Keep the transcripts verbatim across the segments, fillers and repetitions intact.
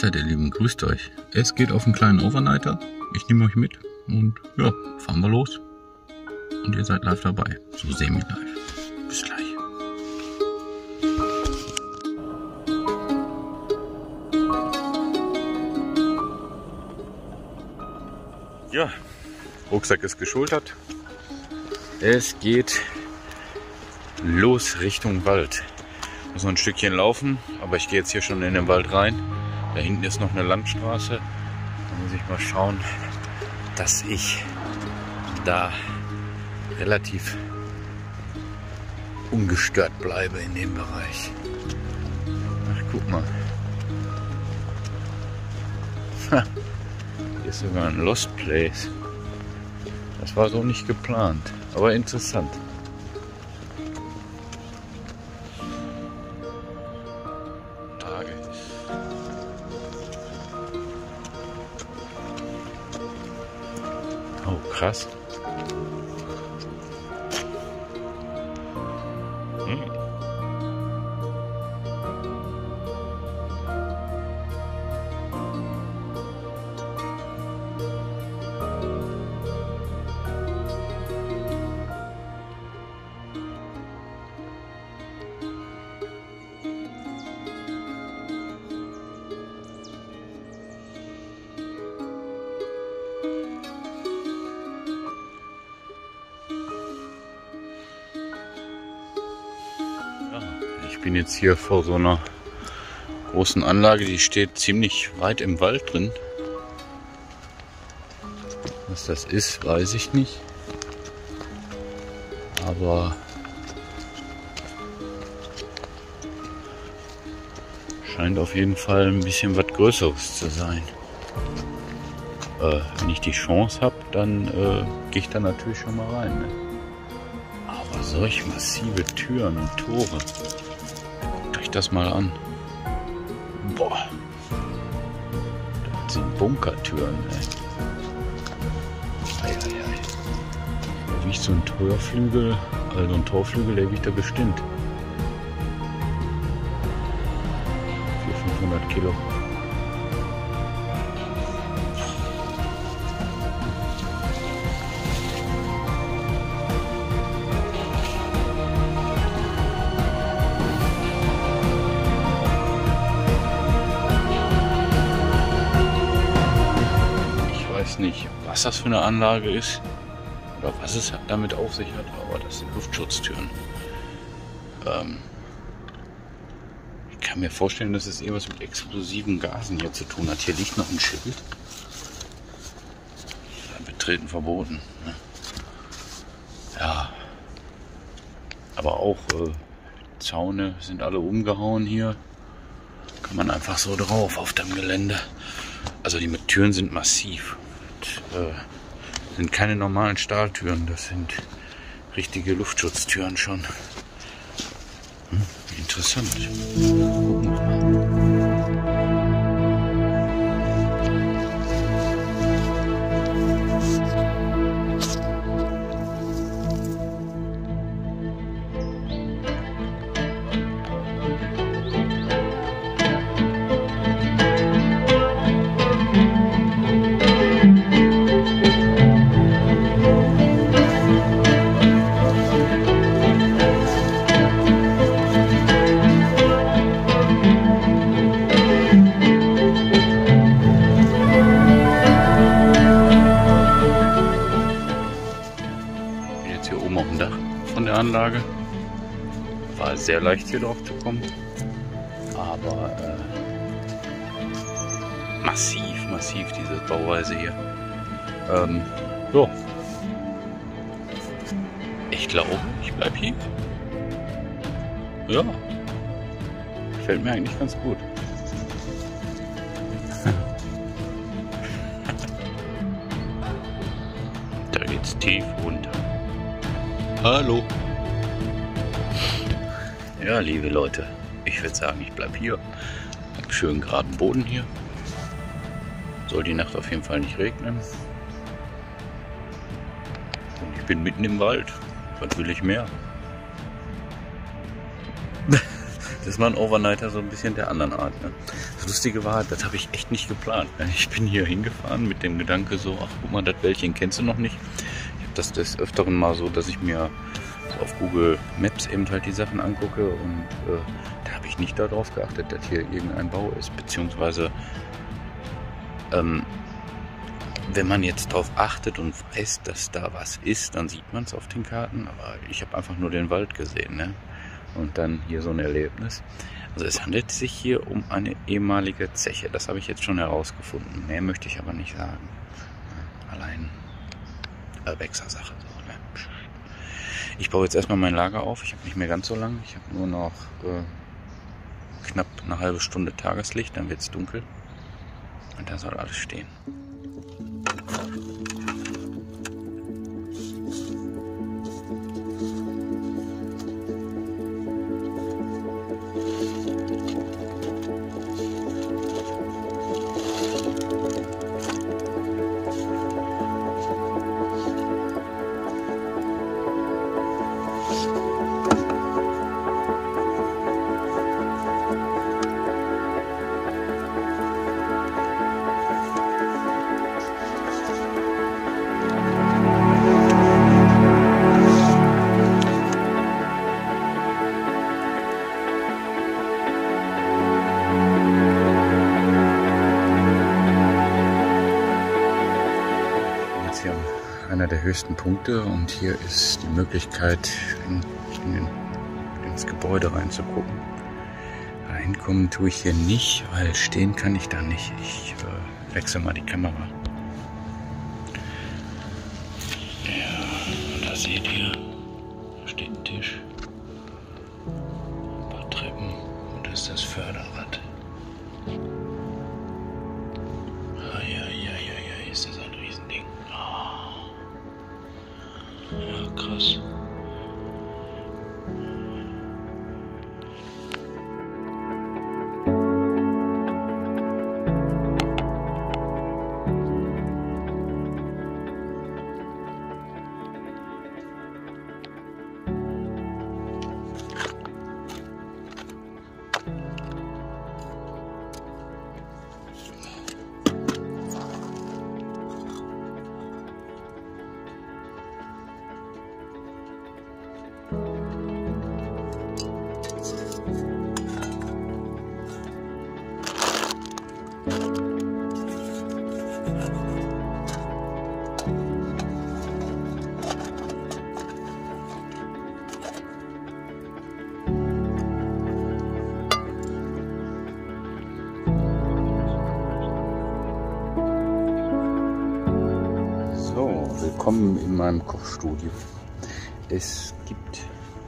Mahlzeit, ihr Lieben, grüßt euch. Es geht auf einen kleinen Overnighter. Ich nehme euch mit und ja, fahren wir los. Und ihr seid live dabei, so semi-live. Bis gleich. Ja, Rucksack ist geschultert. Es geht los Richtung Wald. Muss noch ein Stückchen laufen, aber ich gehe jetzt hier schon in den Wald rein. Da hinten ist noch eine Landstraße. Da muss ich mal schauen, dass ich da relativ ungestört bleibe in dem Bereich. Ach, guck mal. Ha, hier ist sogar ein Lost Place. Das war so nicht geplant, aber interessant. Oh, krass. Hm. Ich bin jetzt hier vor so einer großen Anlage, die steht ziemlich weit im Wald drin. Was das ist, weiß ich nicht. Aber scheint auf jeden Fall ein bisschen was Größeres zu sein. Äh, wenn ich die Chance habe, dann äh, gehe ich da natürlich schon mal rein. Ne? Aber solch massive Türen und Tore. Das mal an. Boah. Das sind Bunkertüren, ey. Ei, ei, ei. Da wiegt so ein Torflügel, also ein Torflügel, der wiegt da bestimmt vierhundert, fünfhundert Kilo. Nicht, was das für eine Anlage ist oder was es damit auf sich hat, aber das sind Luftschutztüren. Ähm ich kann mir vorstellen, dass es irgendwas mit explosiven Gasen hier zu tun hat. Hier liegt noch ein Schild. Betreten verboten. Ne? Ja, aber auch äh, Zaune sind alle umgehauen hier. Kann man einfach so drauf auf dem Gelände. Also die mit Türen sind massiv. Äh, sind keine normalen Stahltüren, das sind richtige Luftschutztüren schon. Hm, interessant. Gucken wir mal. Anlage. War sehr leicht hier drauf zu kommen, aber äh, massiv, massiv diese Bauweise hier. Ähm, so. Ich glaube, ich bleibe hier. Ja, gefällt mir eigentlich ganz gut. Da geht's tief runter. Hallo. Ja, liebe Leute, ich würde sagen, ich bleibe hier. Hab schön geraden Boden hier. Soll die Nacht auf jeden Fall nicht regnen. Und ich bin mitten im Wald. Was will ich mehr? Das war ein Overnighter so ein bisschen der anderen Art. Ne? Das Lustige war, das habe ich echt nicht geplant. Ne? Ich bin hier hingefahren mit dem Gedanke so, ach guck mal, das Wäldchen kennst du noch nicht. Ich habe das des Öfteren mal so, dass ich mir so auf Google Maps eben halt die Sachen angucke und äh, da habe ich nicht darauf geachtet, dass hier irgendein Bau ist, beziehungsweise ähm, wenn man jetzt darauf achtet und weiß, dass da was ist, dann sieht man es auf den Karten, aber ich habe einfach nur den Wald gesehen, ne? Und dann hier so ein Erlebnis. Also es handelt sich hier um eine ehemalige Zeche, das habe ich jetzt schon herausgefunden. Mehr möchte ich aber nicht sagen. Allein Wechselsache. So, ne? Ich baue jetzt erstmal mein Lager auf, ich habe nicht mehr ganz so lang, ich habe nur noch äh, knapp eine halbe Stunde Tageslicht, dann wird es dunkel und da soll alles stehen. Einer der höchsten Punkte und hier ist die Möglichkeit, in, in den, ins Gebäude reinzugucken. Reinkommen tue ich hier nicht, weil stehen kann ich da nicht. Ich äh, wechsle mal die Kamera. Ja, und da seht ihr, da steht ein Tisch, ein paar Treppen und das ist das Förderrad. Eieieiei, ist das ein Riesending. Ja, krass. Willkommen in meinem Kochstudio. Es gibt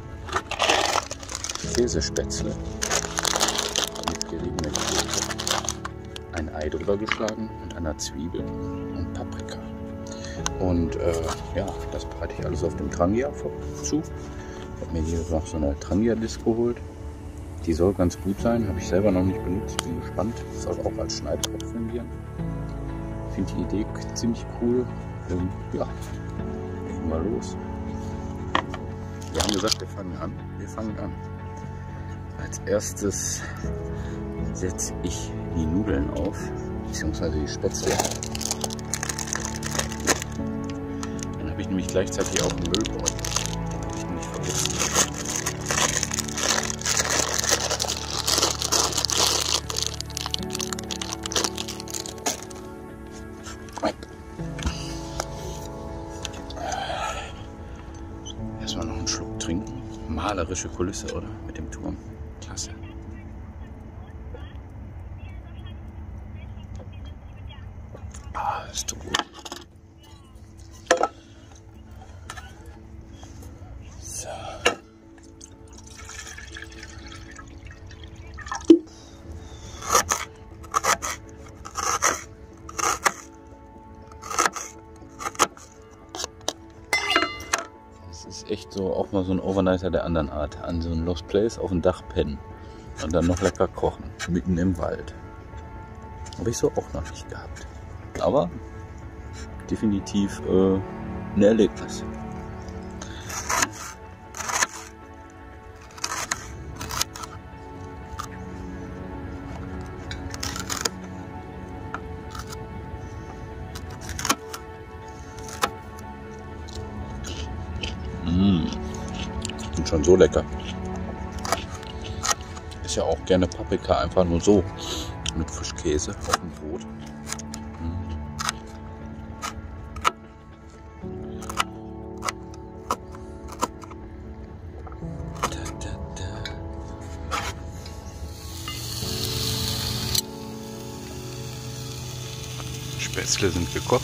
Käsespätzle mit geriebener Käse, ein Ei drüber geschlagen und einer Zwiebel und Paprika. Und äh, ja, das bereite ich alles auf dem Trangia zu. Ich habe mir hier noch so eine Trangia-Disk geholt. Die soll ganz gut sein, habe ich selber noch nicht benutzt, bin gespannt. Soll auch als Schneidbrett fungieren. Ich finde die Idee ziemlich cool. Ähm, ja, legen wir los. Wir haben gesagt, wir fangen an. Wir fangen an. Als erstes setze ich die Nudeln auf, beziehungsweise die Spätzle. Dann habe ich nämlich gleichzeitig auch einen Müllbeutel. Den habe ich nämlich vergessen. Erstmal noch einen Schluck trinken. Malerische Kulisse, oder? Mit dem Turm. Klasse. Ah, ist so gut. So. Ist echt so auch mal so ein Overnighter der anderen Art. An so ein Lost Place auf dem Dach pennen und dann noch lecker kochen, mitten im Wald. Habe ich so auch noch nicht gehabt. Aber definitiv äh, ein Erlebnis. Sind schon so lecker. Ist ja auch gerne Paprika, einfach nur so. Mit Frischkäse auf dem Brot. Spätzle sind gekocht.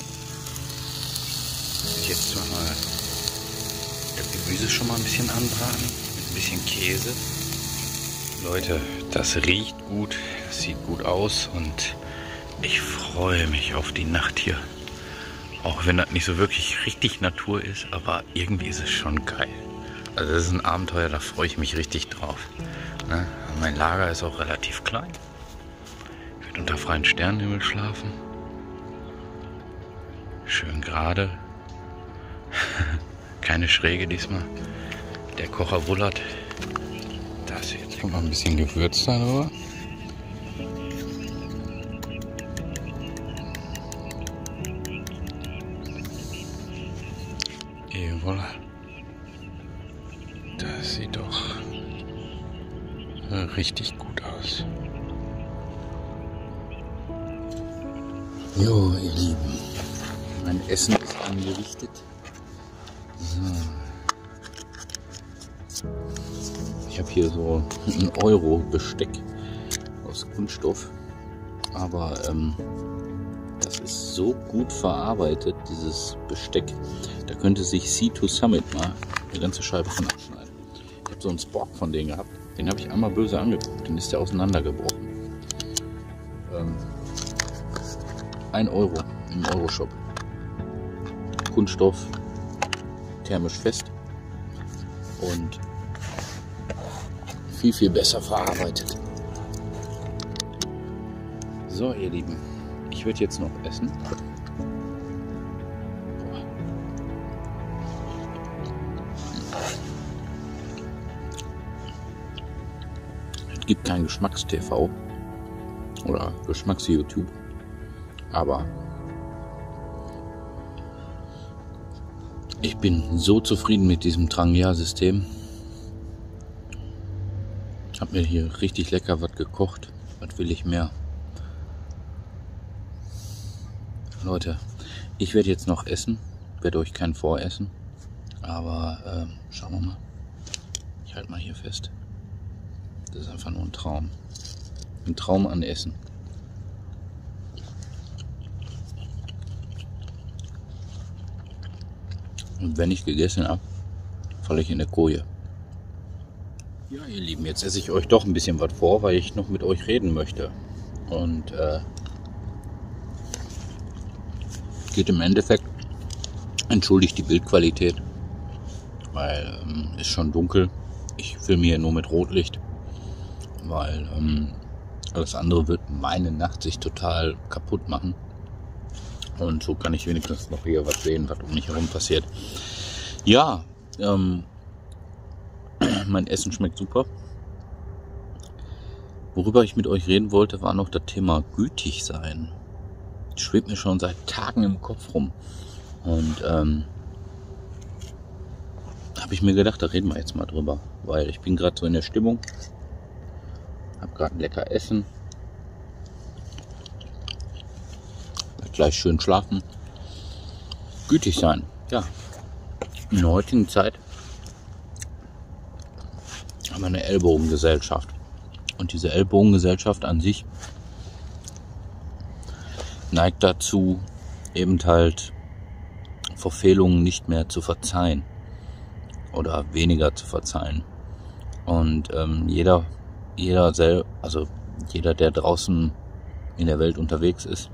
Jetzt mal das Gemüse schon mal ein bisschen anbraten mit ein bisschen Käse. Leute, das riecht gut, das sieht gut aus und ich freue mich auf die Nacht hier. Auch wenn das nicht so wirklich richtig Natur ist, aber irgendwie ist es schon geil. Also das ist ein Abenteuer, da freue ich mich richtig drauf. Ne? Mein Lager ist auch relativ klein. Ich werde unter freiem Sternenhimmel schlafen. Schön gerade. Keine Schräge diesmal. Der Kocher bullert. Das jetzt kommt noch ein bisschen Gewürz darüber. Et voilà. Das sieht doch richtig gut aus. Jo, ihr Lieben. Mein Essen ist angerichtet. So. Ich habe hier so ein Euro Besteck aus Kunststoff, aber ähm, das ist so gut verarbeitet, dieses Besteck. Da könnte sich Sea to Summit mal eine ganze Scheibe von abschneiden. Ich habe so einen Spork von denen gehabt, den habe ich einmal böse angeguckt, dann ist der auseinandergebrochen. Ähm, ein Euro im Euroshop. Kunststoff, thermisch fest und viel, viel besser verarbeitet. So, ihr Lieben, ich würde jetzt noch essen. Es gibt kein Geschmacks-T V oder Geschmacks-YouTube, aber ich bin so zufrieden mit diesem Trangia-System. Hab mir hier richtig lecker was gekocht. Was will ich mehr? Leute, ich werde jetzt noch essen. Werde euch kein Voressen. Aber ähm, schauen wir mal. Ich halte mal hier fest. Das ist einfach nur ein Traum. Ein Traum an Essen. Und wenn ich gegessen habe, falle ich in der Koje. Ja, ihr Lieben, jetzt esse ich euch doch ein bisschen was vor, weil ich noch mit euch reden möchte. Und äh, geht im Endeffekt, entschuldigt die Bildqualität, weil ähm, ist schon dunkel. Ich filme hier nur mit Rotlicht, weil ähm, alles andere wird meine Nachtsicht total kaputt machen. Und so kann ich wenigstens noch hier was sehen, was um mich herum passiert. Ja, ähm, mein Essen schmeckt super. Worüber ich mit euch reden wollte, war noch das Thema gütig sein. Das schwebt mir schon seit Tagen im Kopf rum. Und ähm, habe ich mir gedacht, da reden wir jetzt mal drüber. Weil ich bin gerade so in der Stimmung. Habe gerade ein lecker Essen. Gleich schön schlafen. Gütig sein. Ja. In der heutigen Zeit haben wir eine Ellbogengesellschaft. Und diese Ellbogengesellschaft an sich neigt dazu, eben halt Verfehlungen nicht mehr zu verzeihen. Oder weniger zu verzeihen. Und ähm, jeder, jeder sel- also jeder, der draußen in der Welt unterwegs ist,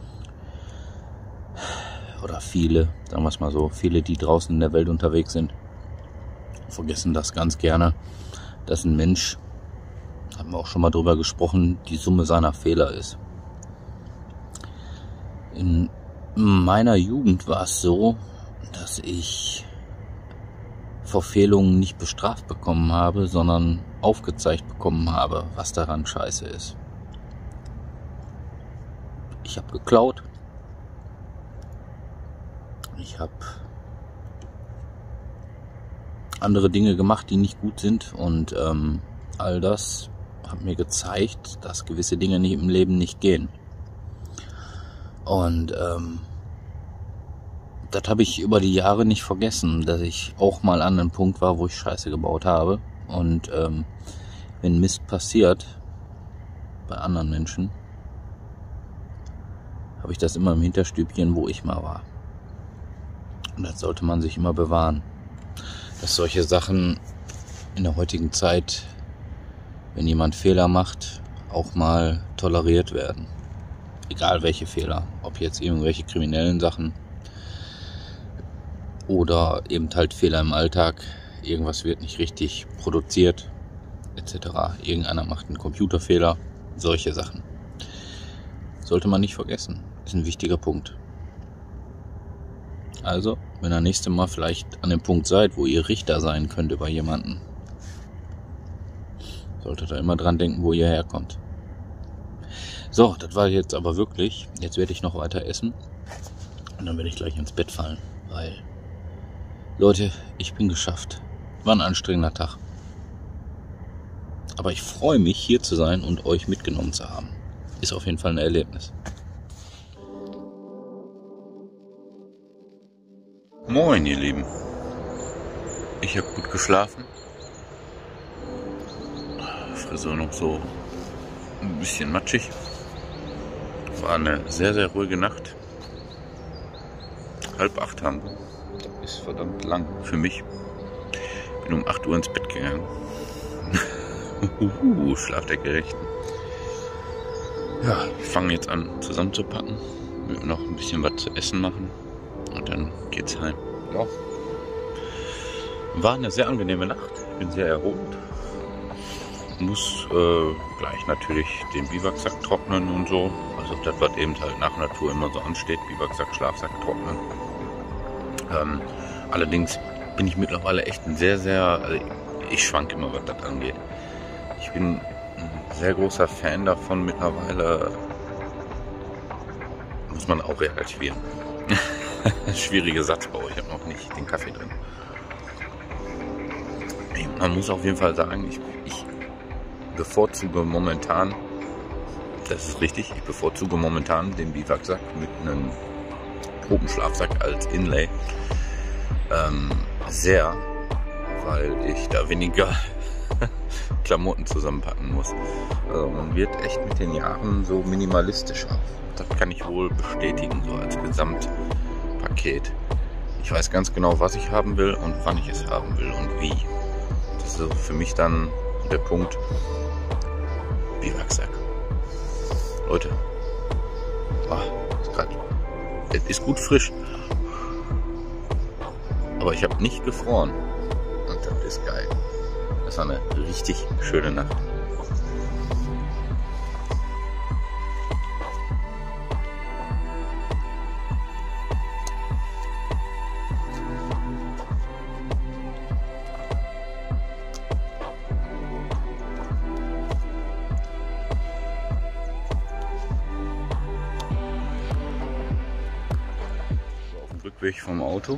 oder viele, sagen wir es mal so, viele, die draußen in der Welt unterwegs sind, vergessen das ganz gerne, dass ein Mensch, haben wir auch schon mal drüber gesprochen, die Summe seiner Fehler ist. In meiner Jugend war es so, dass ich Verfehlungen nicht bestraft bekommen habe, sondern aufgezeigt bekommen habe, was daran scheiße ist. Ich habe geklaut. Ich habe andere Dinge gemacht, die nicht gut sind. Und ähm, all das hat mir gezeigt, dass gewisse Dinge nicht im Leben nicht gehen. Und ähm, das habe ich über die Jahre nicht vergessen, dass ich auch mal an einem Punkt war, wo ich Scheiße gebaut habe. Und ähm, wenn Mist passiert bei anderen Menschen, habe ich das immer im Hinterstübchen, wo ich mal war. Und das sollte man sich immer bewahren. Dass solche Sachen in der heutigen Zeit, wenn jemand Fehler macht, auch mal toleriert werden. Egal welche Fehler. Ob jetzt irgendwelche kriminellen Sachen oder eben halt Fehler im Alltag. Irgendwas wird nicht richtig produziert, et cetera. Irgendeiner macht einen Computerfehler. Solche Sachen. Sollte man nicht vergessen. Ist ein wichtiger Punkt. Also, wenn ihr nächstes Mal vielleicht an dem Punkt seid, wo ihr Richter sein könnt über jemanden, solltet ihr immer dran denken, wo ihr herkommt. So, das war jetzt aber wirklich. Jetzt werde ich noch weiter essen und dann werde ich gleich ins Bett fallen, weil, Leute, ich bin geschafft. War ein anstrengender Tag. Aber ich freue mich, hier zu sein und euch mitgenommen zu haben. Ist auf jeden Fall ein Erlebnis. Moin, ihr Lieben. Ich habe gut geschlafen. Frisur noch so ein bisschen matschig. War eine sehr, sehr ruhige Nacht. Halb acht haben wir. Das ist verdammt lang für mich. Bin um acht Uhr ins Bett gegangen. Uhu, Schlaf der Gerechten. Ja, ich fange jetzt an zusammenzupacken. Wir noch ein bisschen was zu essen machen. Und dann geht's heim. Ja. War eine sehr angenehme Nacht. Bin sehr erholt. Muss äh, gleich natürlich den Biwaksack trocknen und so. Also das, was eben halt nach Natur immer so ansteht. Biwaksack, Schlafsack trocknen. Ähm, allerdings bin ich mittlerweile echt ein sehr, sehr... Also ich schwank immer, was das angeht. Ich bin ein sehr großer Fan davon mittlerweile. Muss man auch relativieren. Schwierige Satzbau, ich habe noch nicht den Kaffee drin. Man muss auf jeden Fall sagen, ich, ich bevorzuge momentan, das ist richtig, ich bevorzuge momentan den Biwaksack mit einem Tropenschlafsack als Inlay ähm, sehr, weil ich da weniger Klamotten zusammenpacken muss. Also man wird echt mit den Jahren so minimalistischer. Das kann ich wohl bestätigen, so als Gesamtpaket. Ich weiß ganz genau, was ich haben will und wann ich es haben will und wie. Das ist so für mich dann der Punkt Biwaksack. Leute, oh, ist grad, es ist gut frisch. Aber ich habe nicht gefroren. Und das ist geil. Das war eine richtig schöne Nacht. Auf dem Rückweg vom Auto.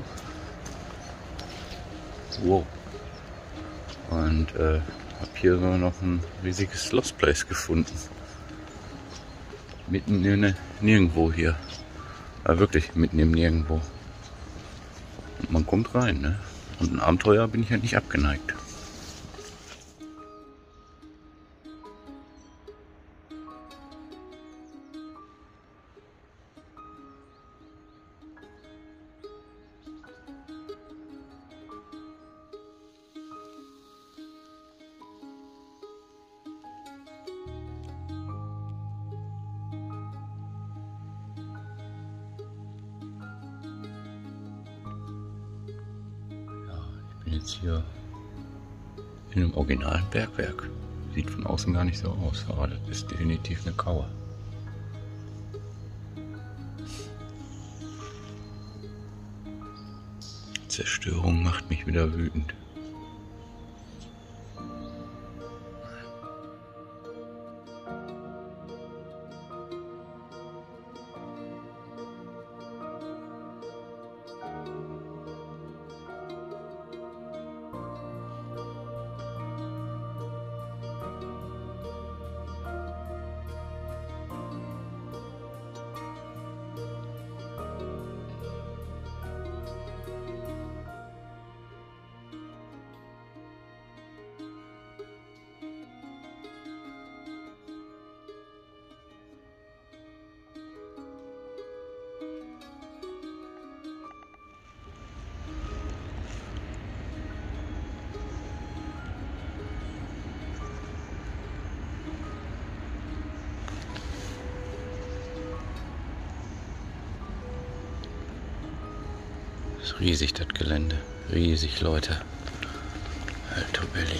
Wow. Und äh, habe hier so noch ein riesiges Lost Place gefunden. Mitten in nirgendwo hier. Aber wirklich mitten im Nirgendwo. Und man kommt rein, ne? Und ein Abenteuer bin ich ja nicht abgeneigt. Jetzt hier in einem originalen Bergwerk. Sieht von außen gar nicht so aus, aber das ist definitiv eine Kauer. Zerstörung macht mich wieder wütend. ist riesig, das Gelände. Riesig, Leute. Alto Belli.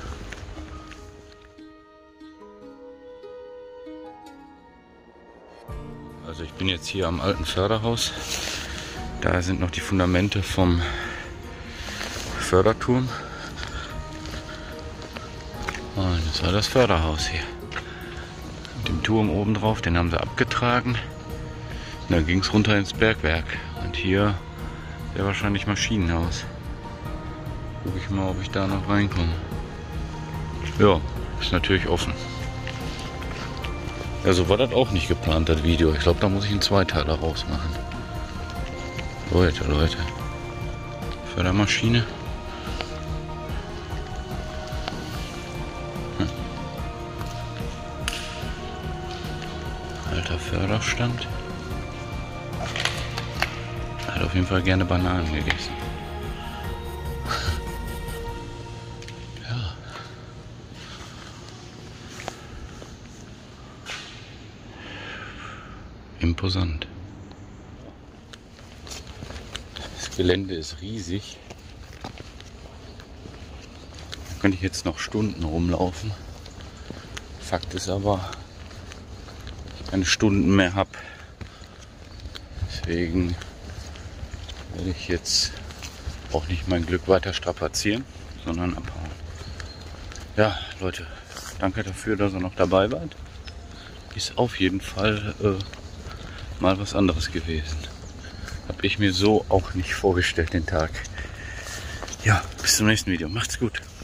Also ich bin jetzt hier am alten Förderhaus. Da sind noch die Fundamente vom Förderturm. Und das war das Förderhaus hier. Mit dem Turm oben drauf, den haben sie abgetragen. Und dann ging es runter ins Bergwerk. Und hier wäre wahrscheinlich Maschinenhaus. Gucke ich mal, ob ich da noch reinkomme. Ja, ist natürlich offen. Ja, so war das auch nicht geplant, das Video. Ich glaube, da muss ich einen Zweiteiler rausmachen. Leute, Leute. Fördermaschine. Hm. Alter Förderstand. Hat auf jeden Fall gerne Bananen gegessen. Ja. Imposant. Das Gelände ist riesig. Da könnte ich jetzt noch Stunden rumlaufen. Fakt ist aber, dass ich keine Stunden mehr habe. Deswegen werde ich jetzt auch nicht mein Glück weiter strapazieren, sondern abhauen. Ja, Leute, danke dafür, dass ihr noch dabei wart. Ist auf jeden Fall äh, mal was anderes gewesen. Habe ich mir so auch nicht vorgestellt, den Tag. Ja, bis zum nächsten Video. Macht's gut.